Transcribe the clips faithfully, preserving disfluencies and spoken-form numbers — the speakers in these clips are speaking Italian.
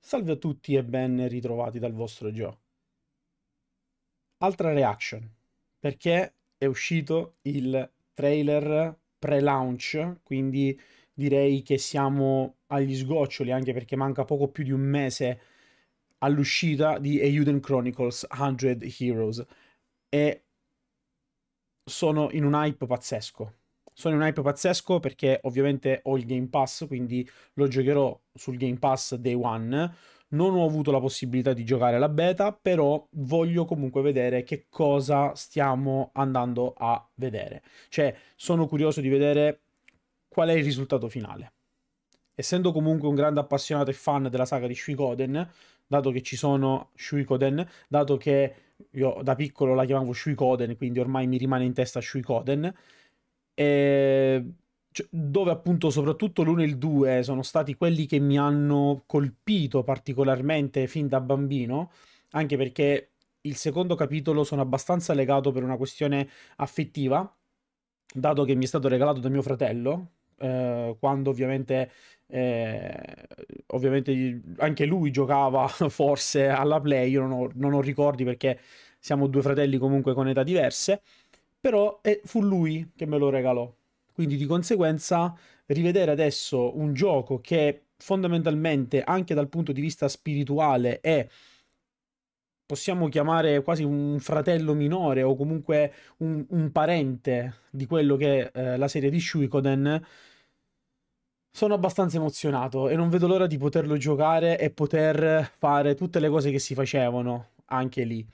Salve a tutti e ben ritrovati dal vostro Joe. Altra reaction, perché è uscito il trailer pre-launch, quindi direi che siamo agli sgoccioli, anche perché manca poco più di un mese all'uscita di Eiyuden Chronicles cento Heroes e sono in un hype pazzesco. Sono in un hype pazzesco perché ovviamente ho il Game Pass, quindi lo giocherò sul Game Pass Day One. Non ho avuto la possibilità di giocare alla beta, però voglio comunque vedere che cosa stiamo andando a vedere. Cioè, sono curioso di vedere qual è il risultato finale. Essendo comunque un grande appassionato e fan della saga di Suikoden, dato che ci sono Suikoden, dato che io da piccolo la chiamavo Suikoden, quindi ormai mi rimane in testa Suikoden, e cioè, dove appunto soprattutto l'uno e il due sono stati quelli che mi hanno colpito particolarmente fin da bambino, anche perché il secondo capitolo sono abbastanza legato per una questione affettiva, dato che mi è stato regalato da mio fratello, eh, quando ovviamente, eh, ovviamente anche lui giocava forse alla Play, io non ho, non ho ricordi perché siamo due fratelli comunque con età diverse, però eh, fu lui che me lo regalò. Quindi di conseguenza rivedere adesso un gioco che fondamentalmente anche dal punto di vista spirituale è, possiamo chiamare quasi un fratello minore o comunque un, un parente di quello che è eh, la serie di Suikoden, sono abbastanza emozionato e non vedo l'ora di poterlo giocare e poter fare tutte le cose che si facevano anche lì.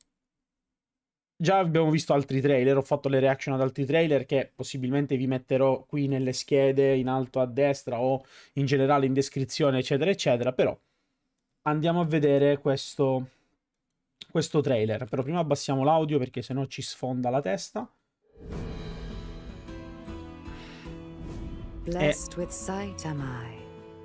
Già abbiamo visto altri trailer, ho fatto le reaction ad altri trailer che possibilmente vi metterò qui nelle schede in alto a destra o in generale in descrizione, eccetera, eccetera, però andiamo a vedere questo, questo trailer. Però prima abbassiamo l'audio perché sennò ci sfonda la testa. Blessed with sight am I,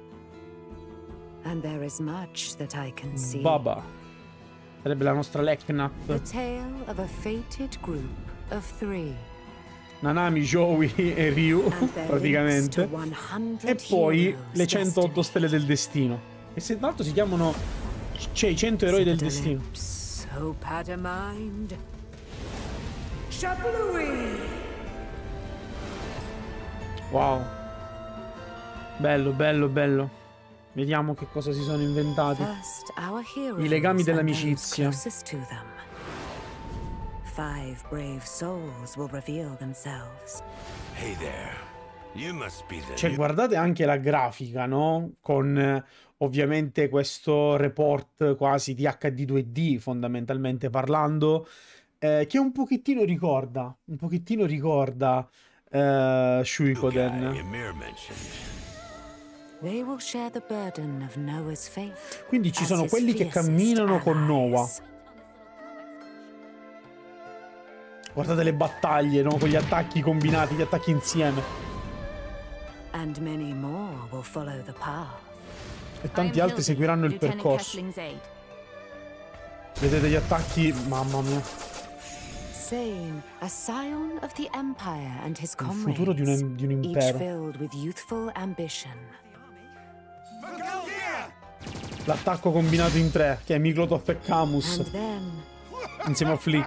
and there is much that I can see. Baba. Sarebbe la nostra Leknap. The tale of a fated group of three. Nanami, Joey e Ryu, praticamente. E poi le centootto stelle del destino. E se tra l'altro si chiamano, cioè, i cento eroi del destino. Wow. Bello, bello, bello. Vediamo che cosa si sono inventati. I legami dell'amicizia. Cioè, guardate anche la grafica, no? Con eh, ovviamente questo report quasi di acca di due D, fondamentalmente parlando, eh, che un pochettino ricorda, un pochettino ricorda eh, Suikoden. Quindi ci sono quelli che camminano con Noah. Guardate le battaglie, no? Con gli attacchi combinati, gli attacchi insieme. E tanti altri seguiranno il percorso. Vedete gli attacchi? Mamma mia. Il futuro di un, di un impero. L'attacco combinato in tre, che è Miklotov e Camus, insieme a Flick.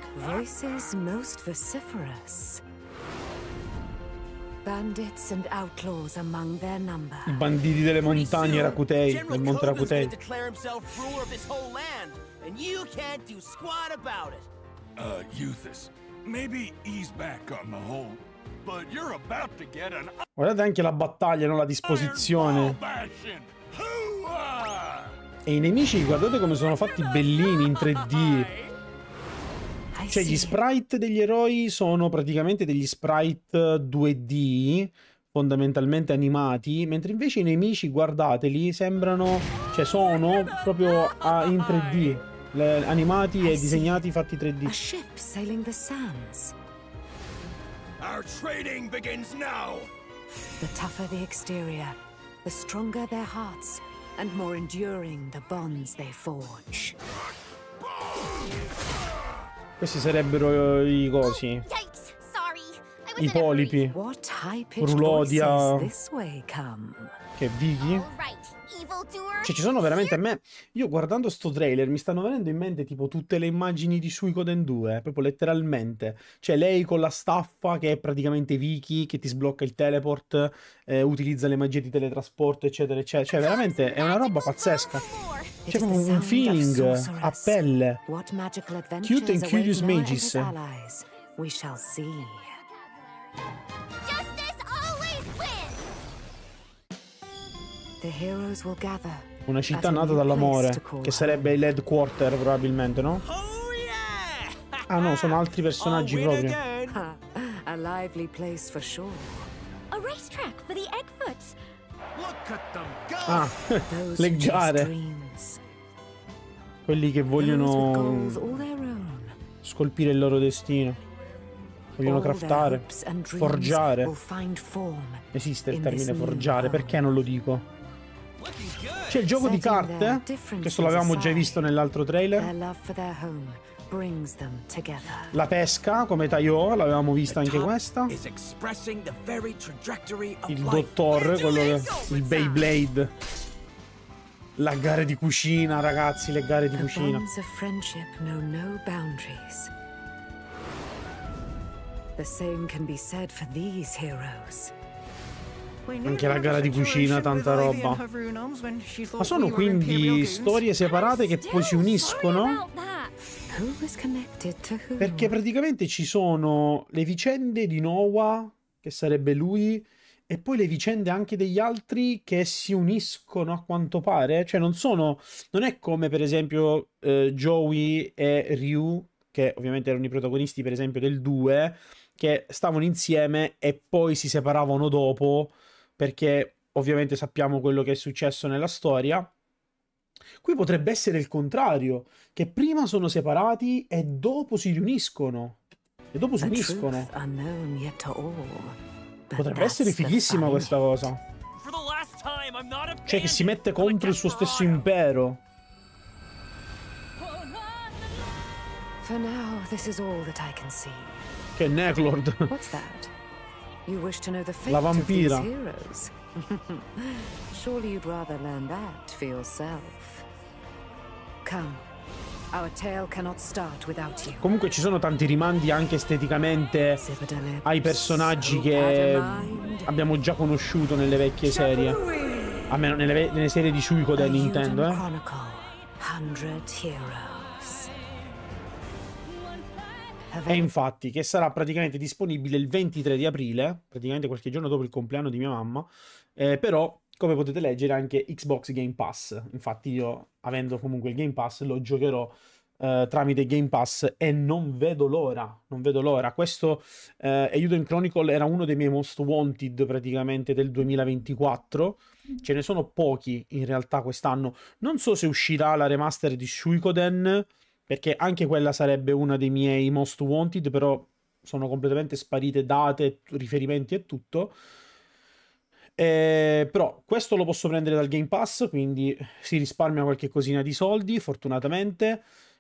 I banditi delle montagne Rakutei, del monte Rakutei. Uh, Euthus, maybe ease back on the whole, but you're about to get an... Guardate anche la battaglia, no? La disposizione. E i nemici, guardate come sono fatti bellini in tre D. Cioè, gli sprite degli eroi sono praticamente degli sprite due D, fondamentalmente animati, mentre invece i nemici, guardateli, sembrano, cioè sono proprio a, in tre D. Le, animati e disegnati fatti tre D. A ship sailing the sands. Our trading begins now. The tougher the exterior, the stronger their hearts, and more enduring the bonds they forge. Questi sarebbero i cosi. I polipi. Rulodia. Che Vicky? Cioè, ci sono veramente a me... Io guardando sto trailer mi stanno venendo in mente tipo tutte le immagini di Suikoden due, proprio letteralmente. Cioè, lei con la staffa che è praticamente Vicky, che ti sblocca il teleport, eh, utilizza le magie di teletrasporto, eccetera, eccetera. Cioè, veramente è una roba pazzesca. C'è proprio un feeling a pelle. Cute and Curious Mages. We shall see. Justice always wins. The heroes will gather. Una città nata dall'amore, che sarebbe il headquarter probabilmente, no? Ah no, sono altri personaggi proprio. A lively place for sure. A racetrack for the Eggfoots. Look at them go! Ah, le gare. Quelli che vogliono scolpire il loro destino. Vogliono craftare, forgiare. Esiste il termine forgiare, perché non lo dico? C'è il gioco di carte, che questo l'avevamo già visto nell'altro trailer. La pesca, come Taiyo, l'avevamo vista anche questa. Il dottor, quello che... il Beyblade. La gara di cucina, ragazzi, le gare di cucina. Anche la gara di cucina, tanta roba. Ma sono quindi storie separate che poi si uniscono? Perché praticamente ci sono le vicende di Noah, che sarebbe lui, e poi le vicende anche degli altri che si uniscono a quanto pare. Cioè non sono... non è come per esempio eh, Joey e Ryu, che ovviamente erano i protagonisti per esempio del due, che stavano insieme e poi si separavano dopo, perché ovviamente sappiamo quello che è successo nella storia. Qui potrebbe essere il contrario, che prima sono separati e dopo si riuniscono. E dopo si uniscono. Potrebbe essere fighissima questa cosa. Cioè che si mette contro il suo stesso impero. For now, this is all that I can see. Che è Necklord. What's that? You wish to know the fate La vampira. of these heroes? Surely you'd rather learn that for yourself. Come. Our tale cannot start without you. Comunque ci sono tanti rimandi anche esteticamente ai personaggi che abbiamo già conosciuto nelle vecchie serie. Almeno nelle, nelle serie di Suikoden, Nintendo, eh. E infatti, che sarà praticamente disponibile il ventitré di aprile, praticamente qualche giorno dopo il compleanno di mia mamma, eh, però, come potete leggere, anche Xbox Game Pass. Infatti io, avendo comunque il Game Pass, lo giocherò eh, tramite Game Pass e non vedo l'ora, non vedo l'ora. Questo eh, Eiyuden Chronicle era uno dei miei most wanted praticamente del duemilaventiquattro. Ce ne sono pochi in realtà quest'anno. Non so se uscirà la remaster di Suikoden, perché anche quella sarebbe una dei miei most wanted, però sono completamente sparite date, riferimenti e tutto. Eh, però questo lo posso prendere dal Game Pass, quindi si risparmia qualche cosina di soldi, fortunatamente.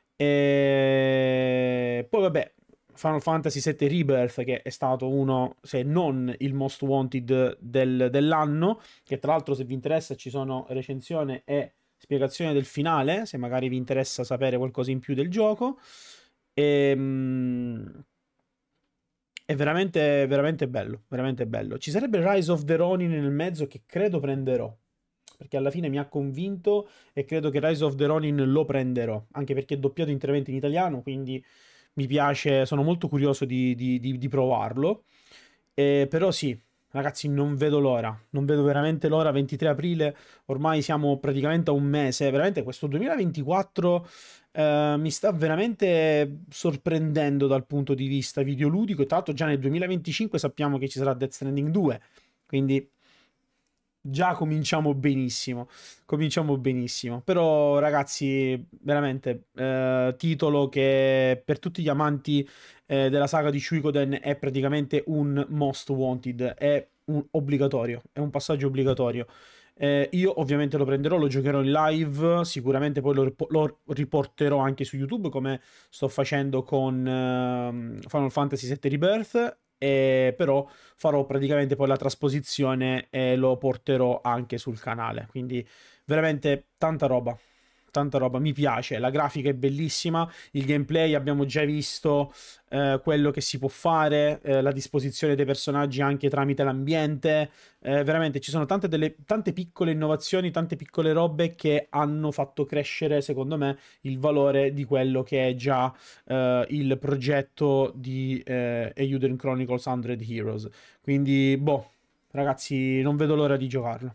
E poi vabbè, Final Fantasy sette Rebirth, che è stato uno, se non il most wanted del, dell'anno, che tra l'altro, se vi interessa, ci sono recensione e spiegazione del finale, se magari vi interessa sapere qualcosa in più del gioco. E, um, è veramente, veramente bello, veramente bello. Ci sarebbe Rise of the Ronin nel mezzo, che credo prenderò, perché alla fine mi ha convinto e credo che Rise of the Ronin lo prenderò, anche perché è doppiato interamente in italiano, quindi mi piace, sono molto curioso di, di, di, di provarlo. E, però sì, ragazzi, non vedo l'ora, non vedo veramente l'ora. Ventitré aprile, ormai siamo praticamente a un mese, veramente questo duemilaventiquattro eh, mi sta veramente sorprendendo dal punto di vista videoludico. E tra l'altro già nel duemilaventicinque sappiamo che ci sarà Death Stranding due, quindi già cominciamo benissimo, cominciamo benissimo. Però ragazzi, veramente eh, titolo che per tutti gli amanti eh, della saga di Suikoden è praticamente un most wanted, è un obbligatorio, è un passaggio obbligatorio. Eh, io ovviamente lo prenderò, lo giocherò in live, sicuramente poi lo, rip lo riporterò anche su YouTube, come sto facendo con uh, Final Fantasy sette Rebirth. E però farò praticamente poi la trasposizione e lo porterò anche sul canale, quindi veramente tanta roba. Tanta roba, mi piace, la grafica è bellissima, il gameplay abbiamo già visto eh, quello che si può fare, eh, la disposizione dei personaggi anche tramite l'ambiente, eh, veramente ci sono tante, delle, tante piccole innovazioni, tante piccole robe che hanno fatto crescere, secondo me, il valore di quello che è già eh, il progetto di eh, Eiyuden Chronicles cento Heroes. Quindi, boh, ragazzi, non vedo l'ora di giocarlo.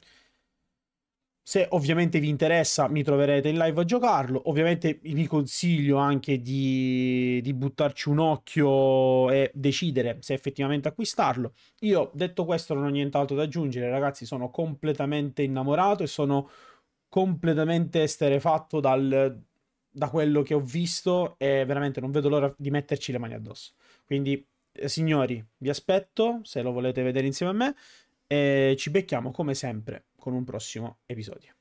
Se ovviamente vi interessa, mi troverete in live a giocarlo. Ovviamente vi consiglio anche di, di buttarci un occhio e decidere se effettivamente acquistarlo. Io, detto questo, non ho nient'altro da aggiungere, ragazzi. Sono completamente innamorato e sono completamente esterefatto dal, da quello che ho visto e veramente non vedo l'ora di metterci le mani addosso. Quindi, eh, signori, vi aspetto se lo volete vedere insieme a me. E ci becchiamo come sempre con un prossimo episodio.